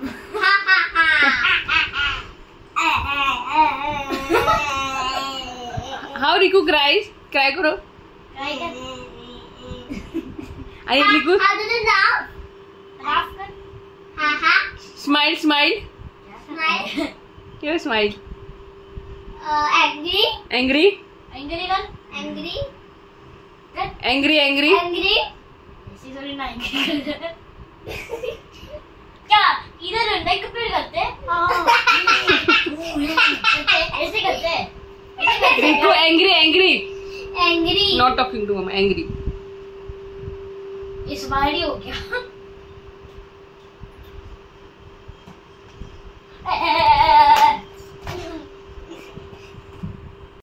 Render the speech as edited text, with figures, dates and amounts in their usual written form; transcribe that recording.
How Riku cries? Cry करो. I Riku. How do you laugh? Laugh कर. Ha. Smile, smile. Smile. You smile. Angry. Angry. Angry कर. Angry. Angry, angry. Angry. ऐसी थोड़ी ना angry कर. क्या इधर नेक पे करते हैं? ऐसे करते हैं. Riku angry, angry. Angry. Not talking to mama. Angry. इस बार ही हो गया.